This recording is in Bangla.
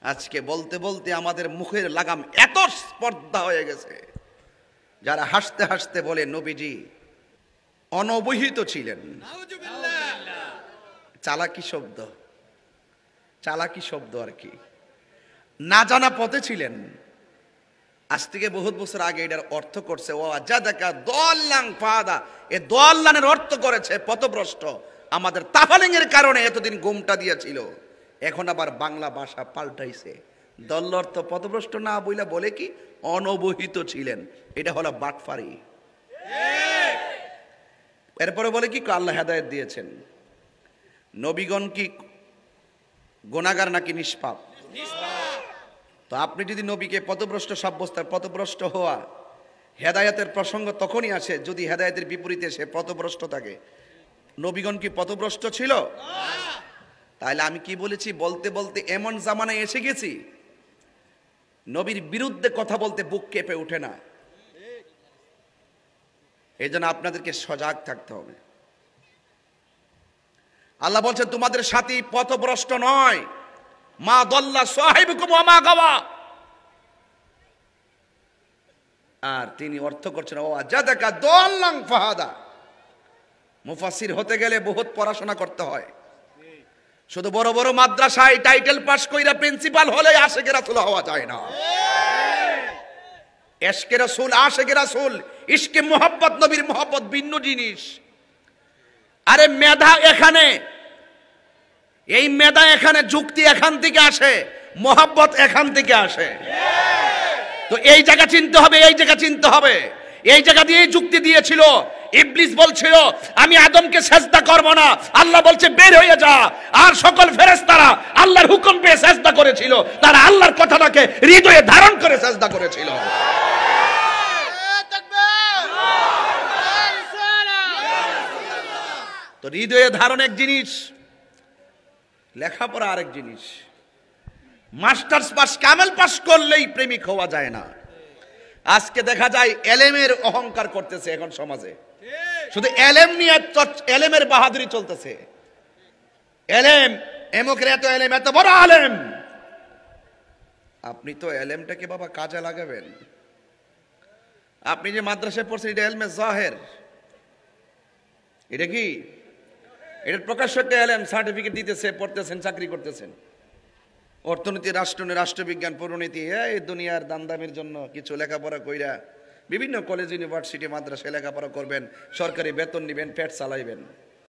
আজকে বলতে বলতে আমাদের মুখের লাগাম এত স্পর্ধা হয়ে গেছে, যারা হাসতে হাসতে বলে নবীজি অনবহিত ছিলেন। চালাকি শব্দ, চালাকি শব্দ আর কি, না জানা পথে ছিলেন। আজ থেকে বহুত বছর আগে এটার অর্থ করছে ও আজাদাকা দল্লাং ফাদা, এ দল্লানের অর্থ করেছে পথভ্রষ্ট। আমাদের তাফালিং এর কারণে এতদিন গুমটা দিয়েছিল, এখন আবার বাংলা ভাষা পাল্টাইছে। দল অর্থ পথভ্রষ্ট না বইলা বলে কি অনবহিত ছিলেন, এটা হলো বাটফারি। এরপরে বলে কি আল্লাহ হেদায়েত দিয়েছেন। নবীগণ কি গুনাহগার নাকি নিষ্পাপ? তো আপনি যদি নবীকে পথভ্রষ্ট সাব্যস্ত, পথভ্রষ্ট হওয়া হেদায়েতের প্রসঙ্গ তখনই আসে যদি হেদায়েতের বিপরীতে সে পথভ্রষ্ট থাকে। নবীগণ কি পথভ্রষ্ট ছিল? তাহলে আমি কি বলেছি, বলতে বলতে এমন জামানায় এসে গেছি নবীর বিরুদ্ধে কথা বলতে বুক কেঁপে ওঠে না। এই জন্য আপনাদেরকে সজাগ থাকতে হবে। আল্লাহ বলছেন তোমাদের সাথী পথভ্রষ্ট নয়, মা দল্লা সাহিবুকুম ওয়া মা গাওয়া। আর তিনি অর্থ করছেন ও আজাদাকা দল্লাং ফাহাদা। মুফাসসির হতে গেলে বহুত পড়াশোনা করতে হয়। শুধু বড় বড় মাদ্রাসায় টাইটেল পাস কইরা প্রিন্সিপাল হলে আশিকে রাসূল হওয়া যায় না। ইশকে রাসূল, আশিকে রাসূল, ইশকে মুহাব্বত, নবীর মুহাব্বত ভিন্ন জিনিস। আরে মেধা এখানে, এই মেধা এখানে, যুক্তি এখান থেকে আসে, মুহাব্বত এখান থেকে আসে। তো এই জায়গা চিনতে হবে, এই জায়গা চিনতে হবে। এই জায়গা দিয়ে যুক্তি দিয়েছিল। ইবলিস বলছিল আমি আদমকে সেজদা করব না, আল্লাহ বলছে বের হয়ে যা। আর সকল ফেরেশতারা আল্লাহর হুকুম পেয়ে সেজদা করেছিল, তারা আল্লাহর কথাটাকে হৃদয়ে ধারণ করে সেজদা করেছিল। তো হৃদয়ে ধারণ এক জিনিস, লেখাপড়া আরেক জিনিস। মাস্টার্স পাস, কামেল পাস করলেই প্রেমিক হওয়া যায় না। আজকে দেখা যায় এলেমের অহংকার করতেছে এখন সমাজে, শুধু এলেম নিয়ে এলেমের বাহাদুরি চলতেছে। এলেম, এমকের এত এলেম, এত বড় আলেম। আপনি তো এলেমটাকে বাবা কাজে লাগাবেন। আপনি যে মাদ্রাসায় পড়ছেন এটা এলমে জাহের, এটা কি? এটার প্রকাশ্য একটা এলেম, সার্টিফিকেট দিতেছে, পড়তেছেন, চাকরি করতেছেন। অর্থনীতি, রাষ্ট্রনীতি, রাষ্ট্রবিজ্ঞান, পরিণীতি, এই দুনিয়ার দামদামির জন্য কিছু লেখাপড়া কইরা বিভিন্ন কলেজ, ইউনিভার্সিটি, মাদ্রাসায় লেখাপড়া করবেন, সরকারি বেতন নিবেন, পেট চালাইবেন।